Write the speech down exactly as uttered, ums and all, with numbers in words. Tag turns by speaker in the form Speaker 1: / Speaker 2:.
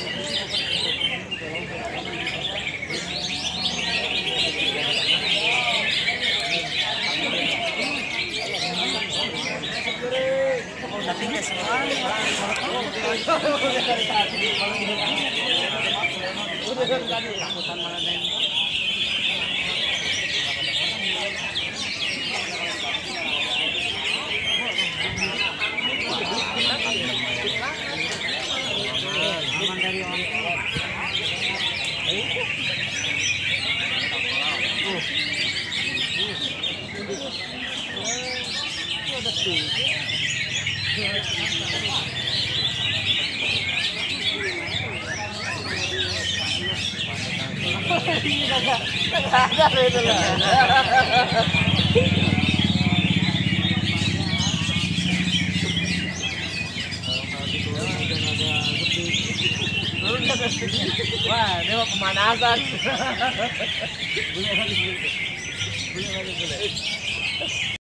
Speaker 1: Tapi nggak semua. Takutan malah nembak. Aman dari orang. Udah tuh. Ada itu lah. Wah, ini mau pemanasan. Boleh boleh boleh.